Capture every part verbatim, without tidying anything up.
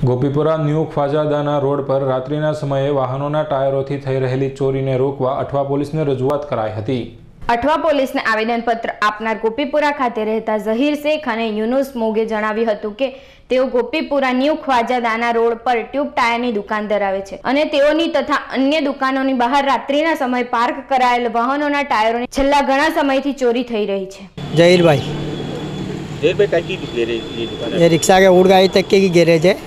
Gopipura new Khwajadana road પર રાત્રિના સમયે વાહનોના ટાયરોથી થઈ રહેલી ચોરીને રોકવા અઠવા પોલીસને રજૂઆત કરાઈ હતી। અઠવા પોલીસને આવેદનપત્ર આપનાર ગોપીપુરા ખાતે રહેતા ઝહીર શેખ અને યુનુસ મોગે જણાવ્યું હતું કે તેઓ ગોપીપુરા ન્યૂ ખ્વાજાદાના રોડ પર ટ્યુબ ટાયરની દુકાન ધરાવે છે અને તેઓની તથા અન્ય દુકાનોની બહાર રાત્રિના સમયે પાર્ક કરાયેલ વાહનોના ટાયરોની છેલ્લા ઘણા સમયથી ચોરી થઈ રહી છે। ઝહીરભાઈ ज़हीर भाई काय की गैरेज ये दुकान है? ये रिक्शा के उड़ गाड़ी तक की गैरेज है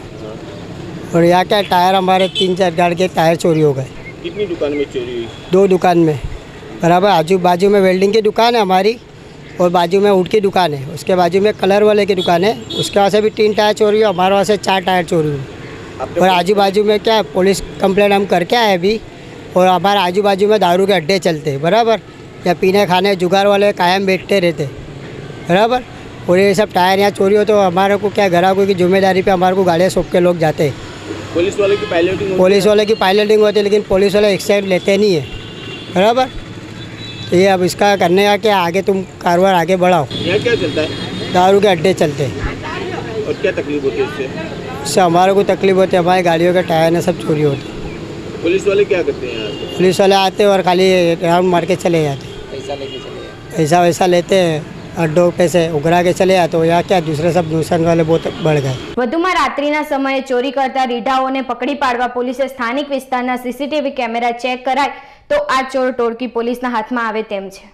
और यहाँ क्या टायर हमारे तीन चार गाड़ी के टायर चोरी हो गए। कितनी दुकान में चोरी हुई? दो दुकान में बराबर, आजू बाजू में वेल्डिंग की दुकान है हमारी और बाजू में ऊँट की दुकान है, उसके बाजू में कलर वाले की दुकान है, उसके वहाँ से भी तीन टायर चोरी हुई, हमारे वहाँ से चार टायर चोरी हुई। और आजू बाजू में क्या पुलिस कंप्लेंट हम करके आए अभी, और हमारे आजू बाजू में दारू के अड्डे चलते बराबर, या पीने खाने जुगार वाले कायम बैठते रहते बराबर, और ये सब टायर यहाँ चोरी हो तो हमारे को क्या ग्राहकों की जिम्मेदारी पे हमारे को गाड़ियाँ सौंप के लोग जाते हैं। पुलिस वाले की पायलटिंग पुलिस वाले की पायलटिंग होती है लेकिन पुलिस वाले एक्साइड लेते नहीं है बराबर। तो ये अब इसका करने का क्या, आगे तुम कारोबार आगे बढ़ाओ। यहाँ क्या चलता है? दारू के अड्डे चलते हैं। और क्या तकलीफ होती है इससे? इससे हमारे को तकलीफ होती है, हमारी गाड़ियों के टायर ने सब चोरी होती है। पुलिस वाले क्या करते हैं यहाँ? पुलिस वाले आते हैं और खाली राउंड मार के चले जाते हैं, पैसा लेके चले पैसा वैसा लेते हैं, अड्डों पे से उगरा के चले जाते, तो यहाँ क्या दूसरे सब नुकसान वाले बहुत बढ़ गए। વધુમાં રાત્રિના સમયે ચોરી કરતા રીઢાઓને પકડી પાડવા પોલીસે સ્થાનિક વિસ્તારના સીસીટીવી કેમેરા ચેક કરાય તો આ ચોર ટોળકી પોલીસના હાથમાં આવે તેમ છે।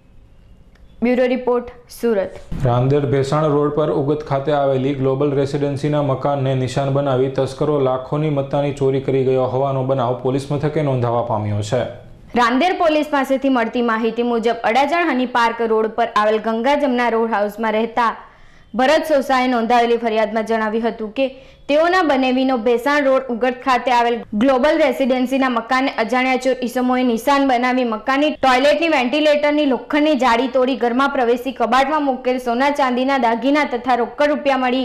Bureau report, Surat. Rander Bhesan road પર ઉગત ખાતે આવેલી ગ્લોબલ રેસિડેન્સીના મકાનને નિશાન બનાવી તસ્કરો લાખોની મત્તાની ચોરી કરી ગયો હોવાનો બનાવ પોલીસ મથકે નોંધાવા પામ્યો છે। રાંદેર પોલીસ પાસેથી મળતી માહિતી મુજબ અડાજણ હની પાર્ક રોડ પર આવેલ ગંગા જમના રોડ હાઉસમાં રહેતા ભરત સોસાએ નોંધાવેલી ફરિયાદમાં જણાવ્યું હતું કે તેઓના બનેવીનો ભેસાણ રોડ ઉગટ ખાતે આવેલ ગ્લોબલ રેસિડેન્સીના મકાનને અજાણ્યા ચોર ઈસમોએ નિશાન બનાવી મકાનની ટોયલેટની વેન્ટિલેટરની લોખંડની જાળી તોડી ઘરમાં પ્રવેશી કબાટમાં મૂકેલ સોના ચાંદીના દાગીના તથા રોકડ રૂપિયા મળી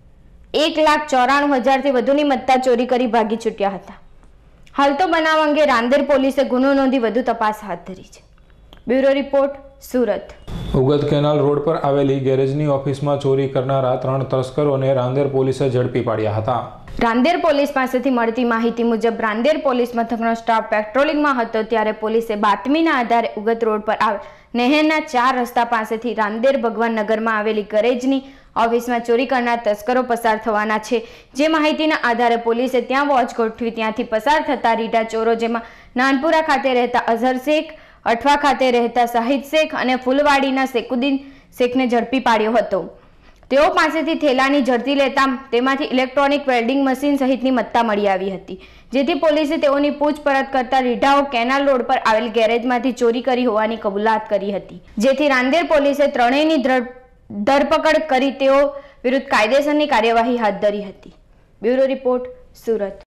એક લાખ ચોરાણું હજારથી વધુની મત્તા ચોરી કરી ભાગી છૂટ્યા હતા। હાલ તો બનાવ અંગે રાંદેર પોલીસે ગુનો નોંધી વધુ તપાસ હાથ ધરી છે। Bureau report, Surat. Ugat canal road પર આવેલી ગેરેજની ઓફિસમાં ચોરી કરનારા ત્રણ તસ્કરોને રાંદેર પોલીસે ઝડપી પાડ્યા હતા। રાંદેર પોલીસ પાસેથી મળતી માહિતી મુજબ રાંદેર પોલીસ મથકનો સ્ટાફ પેટ્રોલિંગમાં હતો ત્યારે પોલીસે બાતમીના આધારે ઉગત રોડ પર આવેલ નહેરના ચાર રસ્તા પાસેથી રાંદેર ભગવાન નગરમાં આવેલી ગેરેજની ઓફિસમાં ચોરી કરનાર તસ્કરો પસાર થવાના છે જે માહિતીના આધારે પોલીસે ત્યાં વોચ ગોઠવી ત્યાંથી પસાર થતા રીઢા ચોરો જેમાં નાનપુરા ખાતે રહેતા અઝહર શેખ, અઠવા ખાતે રહેતા શાહિદ શેખ અને ફૂલવાડીના સેકુદ્દીન શેખને ઝડપી પાડ્યો હતો। તેઓ પાસેથી થેલાની ઝડપી લેતા તેમાંથી ઇલેક્ટ્રોનિક વેલ્ડિંગ મશીન સહિતની મત્તા મળી આવી હતી જેથી પોલીસે તેઓની પૂછપરછ કરતા રીઢાઓ કેનાલ રોડ પર આવેલ ગેરેજમાંથી ચોરી કરી હોવાની કબૂલાત કરી હતી જેથી રાંદેર પોલીસે ત્રણેયની ધરપકડ કરી તેઓ વિરુદ્ધ કાયદેસરની કાર્યવાહી હાથ ધરી હતી। Bureau report, Surat.